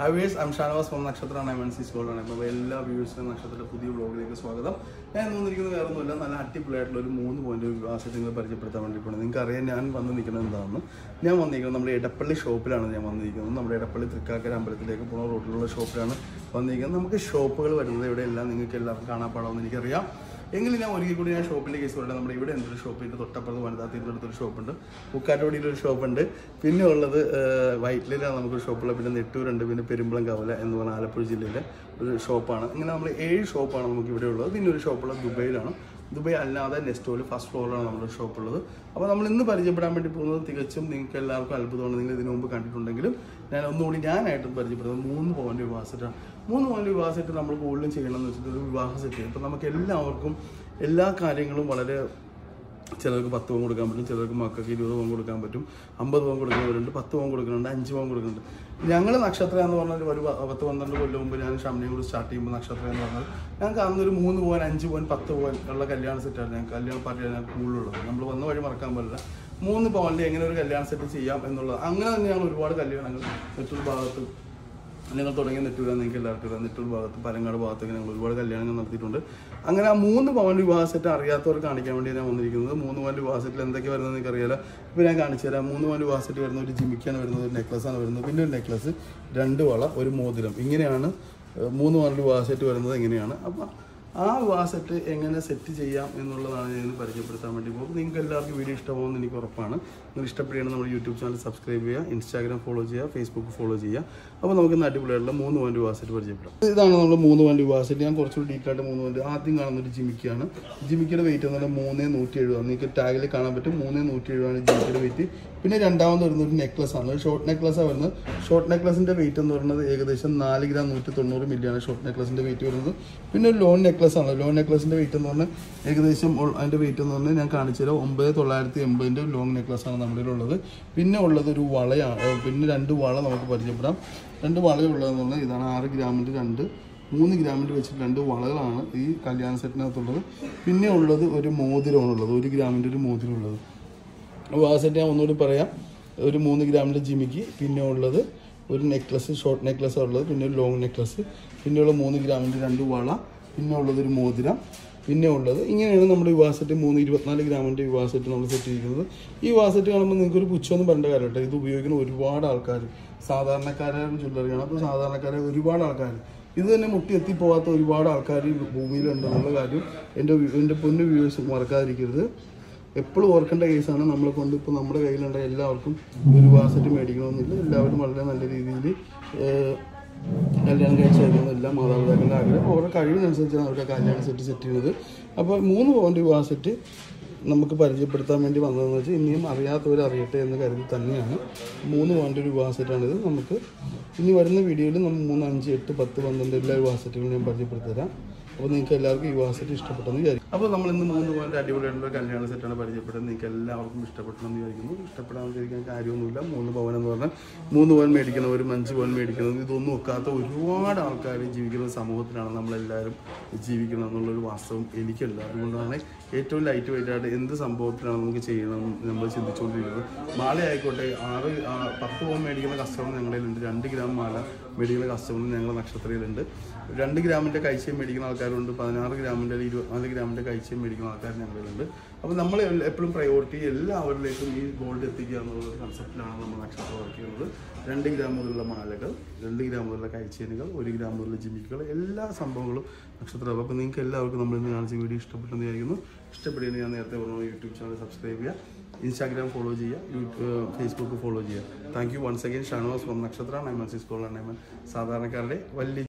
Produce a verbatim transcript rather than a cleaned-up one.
Hi viewers, I'm Shanwas from Nakshathra and I'm N C School and I'm എല്ലാ വ്യൂവേഴ്സിനും നക്ഷത്രത്തിന്റെ പുതിയ വ്ലോഗിലേക്ക് സ്വാഗതം. ഞാൻ വന്നിരിക്കുന്നത് വേറെ ഒന്നുമില്ല, നല്ല അടിപൊളിയായിട്ടുള്ള ഒരു മൂന്ന് പോയിന്റ് വിവാസത്തെ നിങ്ങളെ പരിചയപ്പെടുത്താൻ വേണ്ടി പോകണം. നിങ്ങൾക്ക് അറിയാൻ ഞാൻ വന്ന് നിൽക്കുന്നത് എന്താണെന്ന്. ഞാൻ വന്നിരിക്കുന്നത് നമ്മുടെ എടപ്പള്ളി ഷോപ്പിലാണ് ഞാൻ വന്നിരിക്കുന്നത്. നമ്മുടെ എടപ്പള്ളി തൃക്കാക്കര അമ്പലത്തിലേക്ക് പോകുന്ന റോഡിലുള്ള ഷോപ്പിലാണ് വന്നിരിക്കുന്നത്. നമുക്ക് ഷോപ്പുകൾ വരുന്നത് ഇവിടെയെല്ലാം നിങ്ങൾക്ക് എല്ലാവർക്കും കാണാൻ പാടാമെന്ന് എനിക്കറിയാം. എങ്കിലും ഞാൻ ഒരിക്കൽ കൂടി ഞാൻ ഷോപ്പിൻ്റെ കേസ് പറയട്ടെ. നമ്മുടെ ഇവിടെ എന്തൊരു ഷോപ്പിൻ്റെ തൊട്ടപ്പുറത്ത് വനിതാ തിരുവനന്തപുരത്തൊരു ഷോപ്പുണ്ട്, പൂക്കാട്ടുപടിയിലൊരു ഷോപ്പുണ്ട്, പിന്നെ ഉള്ളത് വൈറ്റിലാണ് നമുക്കൊരു ഷോപ്പുള്ളത്, പിന്നെ നെട്ടൂരുണ്ട്, പിന്നെ പെരുമ്പളം കവല എന്ന് പറഞ്ഞാൽ ആലപ്പുഴ ജില്ലയിലെ ഒരു ഷോപ്പാണ്. ഇങ്ങനെ നമ്മൾ ഏഴ് ഷോപ്പാണ് നമുക്ക് ഇവിടെ ഉള്ളത്. പിന്നെ ഒരു ഷോപ്പുള്ളത് ദുബൈയിലാണ്. ദുബൈ അല്ലാതെ നെസ്റ്റോയിൽ ഫസ്റ്റ് ഫ്ലോറിലാണ് നമ്മുടെ ഷോപ്പുള്ളത്. അപ്പോൾ നമ്മൾ ഇന്ന് പരിചയപ്പെടാൻ വേണ്ടി പോകുന്നത് തികച്ചും നിങ്ങൾക്ക് എല്ലാവർക്കും അത്ഭുതമാണ്. നിങ്ങൾ ഇതിനു മുമ്പ് കണ്ടിട്ടുണ്ടെങ്കിലും ഞാൻ ഒന്നുകൂടി ഞാനായിട്ടും പരിചയപ്പെടുന്നത് മൂന്ന് പവൻ്റെ വിവാഹ സെറ്റാണ്. മൂന്ന് പവൻ്റെ വിവാഹ സെറ്റ് നമ്മൾ കൂടുതലും ചെയ്യണമെന്ന് വെച്ചിട്ട് ഒരു വിവാഹ സെറ്റ് ചെയ്യും. അപ്പോൾ നമുക്ക് എല്ലാവർക്കും എല്ലാ കാര്യങ്ങളും വളരെ, ചിലർക്ക് പത്ത് പവൻ കൊടുക്കാൻ പറ്റും, ചിലർക്ക് മക്കൾക്ക് ഇരുപത് പവൻ കൊടുക്കാൻ പറ്റും, അമ്പത് പവൻ കൊടുക്കുന്നവരുണ്ട്, പത്ത് പവൻ കൊടുക്കുന്നുണ്ട്, അഞ്ച് പവൻ കൊടുക്കുന്നുണ്ട്. ഞങ്ങൾ നക്ഷത്ര എന്ന് പറഞ്ഞാൽ ഒരു പത്ത് പന്ത്രണ്ട് കൊല്ലം മുമ്പ് ഞാൻ ഷംനയും കൂടി സ്റ്റാർട്ട് ചെയ്യുമ്പോൾ നക്ഷത്ര എന്ന് പറഞ്ഞാൽ ഞങ്ങൾക്ക് അന്നൊരു മൂന്ന് പോകാൻ അഞ്ച് പോകാൻ പത്ത് പോകാൻ ഉള്ള കല്യാണ സെറ്റാണ് ഞങ്ങൾക്ക് കല്യാണ പാർട്ടിയാണ് ഞങ്ങൾക്ക് കൂടുതലുള്ളത്. നമ്മൾ വന്ന വഴി മറക്കാൻ പാടില്ല. മൂന്ന് പവൻ്റെ എങ്ങനെ ഒരു കല്യാണ സെറ്റ് ചെയ്യാം എന്നുള്ളത്. അങ്ങനെ തന്നെ ഞങ്ങൾ ഒരുപാട് കല്യാണങ്ങൾ മറ്റൊരു ഭാഗത്ത് ഞങ്ങൾ തുടങ്ങിയ നെട്ടൂരാണ്, നിങ്ങൾക്ക് എല്ലാവർക്കും അറിയാം. നെട്ടൂർ ഭാഗത്ത് പലങ്ങാട് ഭാഗത്തൊക്കെ ഞങ്ങൾ ഒരുപാട് കല്യാണങ്ങൾ നടത്തിയിട്ടുണ്ട്. അങ്ങനെ ആ മൂന്ന് പവൻ വിവാഹ സെറ്റ് അറിയാത്തവർ കാണിക്കാൻ വേണ്ടി ഞാൻ വന്നിരിക്കുന്നത്. മൂന്ന് പവൻ വിവാഹ സെറ്റിൽ എന്തൊക്കെ വരുന്നത് നിങ്ങൾക്ക് അറിയാലോ. ഇപ്പോൾ ഞാൻ കാണിച്ചു തരാം. മൂന്ന് പവൻ വിവാഹ സെറ്റ് വരുന്ന ഒരു ജിമിക്കാണ് വരുന്നത്, ഒരു നെക്ലസാണ് വരുന്നത്, പിന്നെ ഒരു നെക്ലസ്, രണ്ട് വള, ഒരു മോതിരം. ഇങ്ങനെയാണ് മൂന്ന് പവൻ വിവാഹ സെറ്റ് വരുന്നത്. എങ്ങനെയാണ് അപ്പോൾ ആ വിവാഹ സെറ്റ് എങ്ങനെ സെറ്റ് ചെയ്യാം എന്നുള്ളതാണ് ഞാൻ പരിചയപ്പെടുത്താൻ വേണ്ടി പോകും. നിങ്ങൾക്ക് എല്ലാവർക്കും വീഡിയോ ഇഷ്ടമാകുമെന്ന് എനിക്ക് ഉറപ്പാണ്. നിങ്ങൾ ഇഷ്ടപ്പെടുകയാണ് നമ്മുടെ യൂട്യൂബ് ചാനൽ സബ്സ്ക്രൈബ് ചെയ്യുക, ഇൻസ്റ്റാഗ്രാം ഫോളോ ചെയ്യുക, ഫേസ്ബുക്ക് ഫോളോ ചെയ്യുക. അപ്പോൾ നമുക്ക് ഇന്ന് അടിപൊളിയായിട്ടുള്ള മൂന്ന് പവൻ വിവാഹ സെറ്റ് പരിചയപ്പെടാം. ഇതാണ് നമ്മുടെ മൂന്ന് പവൻ വിവാഹ സെറ്റ്. ഞാൻ കുറച്ചുകൂടി ഡീറ്റെയിൽ ആയിട്ട് മൂന്ന് പവൻ. ആദ്യം കാണുന്നൊരു ജിമിക്കാണ്. ജിമിക്കിയുടെ വെയിറ്റ് എന്ന് പറഞ്ഞാൽ മൂന്ന് നൂറ്റി എഴുപതാണ്. നിങ്ങൾക്ക് ടാഗിൽ കാണാൻ പറ്റും. മൂന്ന് നൂറ്റി എഴുപതാണ് ജിമിക്കിയുടെ വെയിറ്റ്. പിന്നെ രണ്ടാമത് വരുന്ന ഒരു നെക്ലസ് ആണ്, ഒരു ഷോർട്ട് നെക്ലസാണ് വരുന്നത്. ഷോർട്ട് നെക്ലസിൻ്റെ വെയിറ്റ് എന്ന് പറയുന്നത് ഏകദേശം നാല് ഗ്രാം നൂറ്റി തൊണ്ണൂറ് മില്ലിയാണ് ഷോർട്ട് നെക്ലസിൻ്റെ വെയിറ്റ് വരുന്നത്. പിന്നെ ഒരു ലോൺ നെക്ലസ് ആണ്. ലോൺ നെക്ലസിൻ്റെ വെയിറ്റ് എന്ന് പറഞ്ഞാൽ ഏകദേശം അതിൻ്റെ വെയിറ്റ് എന്ന് പറഞ്ഞാൽ ഞാൻ കാണിച്ചു തരാം. ഒമ്പത് തൊള്ളായിരത്തി എൺപതിൻ്റെ ലോങ് നെക്ലസ് ആണ് നമ്മുടെ ഉള്ളത്. പിന്നെ ഉള്ളത് ഒരു വളയാണ്. പിന്നെ രണ്ട് വള നമുക്ക് പരിചയപ്പെടാം. രണ്ട് വളയുള്ളതെന്ന് പറഞ്ഞാൽ ഇതാണ്. ആറ് ഗ്രാമിൻ്റെ രണ്ട്, മൂന്ന് ഗ്രാമിൻ്റെ വെച്ചിട്ട് രണ്ട് വളകളാണ് ഈ കല്യാണ സെറ്റിനകത്തുള്ളത്. പിന്നെ ഉള്ളത് ഒരു മോതിരമാണുള്ളത്, ഒരു ഗ്രാമിൻ്റെ ഒരു മോതിരം ഉള്ളത്. അപ്പോൾ ആ സെറ്റ് ഞാൻ ഒന്നുകൂടി പറയാം. ഒരു മൂന്ന് ഗ്രാമിൻ്റെ ജിമിക്ക്, പിന്നെ ഉള്ളത് ഒരു നെക്ലസ്, ഷോർട്ട് നെക്ലസ് ഉള്ളത്, പിന്നെ ഒരു ലോങ് നെക്ലസ്, പിന്നെയുള്ള മൂന്ന് ഗ്രാമിൻ്റെ രണ്ട് വള, പിന്നെ ഉള്ളതൊരു മോതിരം, പിന്നെ ഉള്ളത് ഇങ്ങനെയാണ് നമ്മുടെ വിവാഹ സെറ്റ്. മൂന്ന് ഇരുപത്തിനാല് ഗ്രാമിൻ്റെ വിവാഹ സെറ്റ് നമ്മൾ സെറ്റ് ചെയ്തിരിക്കുന്നത്. ഈ വിവാഹ സെറ്റ് കാണുമ്പോൾ നിങ്ങൾക്കൊരു പുച്ഛമൊന്നും പറയേണ്ട കാര്യമില്ല. ഇത് ഉപയോഗിക്കുന്ന ഒരുപാട് ആൾക്കാർ, സാധാരണക്കാരായ ജ്വല്ലറിയാണ്. അപ്പോൾ സാധാരണക്കാരെ ഒരുപാട് ആൾക്കാർ, ഇത് തന്നെ മുട്ടി എത്തിപ്പോകാത്ത ഒരുപാട് ആൾക്കാർ ഈ ഭൂമിയിലുണ്ടെന്നുള്ള കാര്യം എൻ്റെ എൻ്റെ പൊന്നു വ്യൂവേഴ്സ് മറക്കാതിരിക്കരുത്. എപ്പോഴും ഓർക്കേണ്ട കേസാണ്. നമ്മളെ കൊണ്ട് ഇപ്പോൾ നമ്മുടെ കയ്യിലുണ്ട എല്ലാവർക്കും ഒരു വിവാഹ സെറ്റ് മേടിക്കണമെന്നില്ല. എല്ലാവരും വളരെ നല്ല രീതിയിൽ കല്യാണം കഴിച്ചായിരുന്നു എല്ലാ മാതാപിതാക്കളുടെ ആഗ്രഹം. അവരുടെ കഴിവിനനുസരിച്ചാണ് അവരുടെ കല്യാണ സെറ്റ് സെറ്റ് ചെയ്യുന്നത്. അപ്പോൾ മൂന്ന് പവൻ്റെ വിവാഹ സെറ്റ് നമുക്ക് പരിചയപ്പെടുത്താൻ വേണ്ടി വന്നതെന്ന് വെച്ചാൽ ഇനിയും അറിയാത്തവർ അറിയട്ടെ എന്ന് കരുതി തന്നെയാണ്. മൂന്ന് പവൻ്റെ ഒരു വിവാഹ സെറ്റാണിത്. നമുക്ക് ഇനി വരുന്ന വീഡിയോയിൽ നമ്മൾ മൂന്ന് അഞ്ച് എട്ട് പത്ത് പന്ത്രണ്ട് എല്ലാ വിവാഹ സെറ്റുകളും ഞാൻ പരിചയപ്പെടുത്തി തരാം. അപ്പോൾ നിങ്ങൾക്ക് എല്ലാവർക്കും ഈ വിവാഹ സെറ്റ് ഇഷ്ടപ്പെട്ടെന്ന് വിചാരിക്കും. അപ്പോൾ നമ്മൾ ഇന്ന് മൂന്ന് പവൻ്റെ അടിപൊളിയായിട്ടുള്ള കല്യാണ സെറ്റാണ് പരിചയപ്പെട്ടത്. നിങ്ങൾക്ക് എല്ലാവർക്കും ഇഷ്ടപ്പെട്ടെന്ന് വിചാരിക്കുന്നു. ഇഷ്ടപ്പെടാൻ വിചാരിക്കാൻ കാര്യമൊന്നുമില്ല. മൂന്ന് പവൻ എന്ന് പറഞ്ഞാൽ മൂന്ന് പവൻ മേടിക്കുന്നവരും അഞ്ച് പവൻ മേടിക്കുന്നതും ഇതൊന്നും ഒക്കാത്ത ഒരുപാട് ആൾക്കാർ ജീവിക്കുന്ന സമൂഹത്തിലാണ് നമ്മളെല്ലാവരും ജീവിക്കുന്നത് എന്നുള്ളൊരു വാസ്തവം എനിക്കല്ല. അതുകൊണ്ടാണ് ഏറ്റവും ലൈറ്റ് വെയിറ്റായിട്ട് എന്ത് സംഭവത്തിലാണ് നമുക്ക് ചെയ്യണം നമ്മൾ ചിന്തിച്ചുകൊണ്ടിരിക്കുന്നത്. മാല ആയിക്കോട്ടെ, ആറ് പത്ത് പവൻ മേടിക്കുന്ന കസ്റ്റമർ ഞങ്ങളിലുണ്ട്. രണ്ട് ഗ്രാം മാല മേടിക്കുന്ന കസ്റ്റമർ ഞങ്ങൾ നക്ഷത്രയിലുണ്ട്. രണ്ട് ഗ്രാമിൻ്റെ കഴിച്ചയും മേടിക്കുന്ന ആൾക്കാരുണ്ട്. പതിനാറ് ഗ്രാമിൻ്റെ ഇരുപത്തിനാല് ഗ്രാമിൻ്റെ കഴിച്ചയും മേടിക്കുന്ന ആൾക്കാർ ഞങ്ങളിലുണ്ട്. അപ്പോൾ നമ്മൾ എപ്പോഴും പ്രയോറിറ്റി എല്ലാവരിലേക്കും ഈ ഗോൾഡ് എത്തിക്കുക എന്നുള്ള കൺസെപ്റ്റിലാണ് നമ്മൾ നക്ഷത്രം വർക്ക് ചെയ്യുന്നത്. രണ്ട് ഗ്രാം മുതലുള്ള മാലകൾ, രണ്ട് ഗ്രാം മുതലുള്ള കഴിച്ചേനുകൾ, ഒരു ഗ്രാം മുതലുള്ള ജിമിക്കുകൾ, എല്ലാ സംഭവങ്ങളും നക്ഷത്രം. അപ്പോൾ നിങ്ങൾക്ക് എല്ലാവർക്കും നമ്മൾ ഇന്ന് കാണിച്ച വീഡിയോ ഇഷ്ടപ്പെട്ടെന്ന് വിചാരിക്കുന്നു. ഇഷ്ടപ്പെടുകയാണ് ഞാൻ നേരത്തെ പറഞ്ഞ യൂട്യൂബ് ചാനൽ സബ്സ്ക്രൈബ് ചെയ്യുക, ഇൻസ്റ്റാഗ്രാം ഫോളോ ചെയ്യുക, യൂട്യൂബ് ഫേസ്ബുക്ക് ഫോളോ ചെയ്യുക. Thank you once again. Shanavas from Nakshatra. നൈമൻ സിസ്കോൾ നൈമൻ സാധാരണക്കാരുടെ വലിയ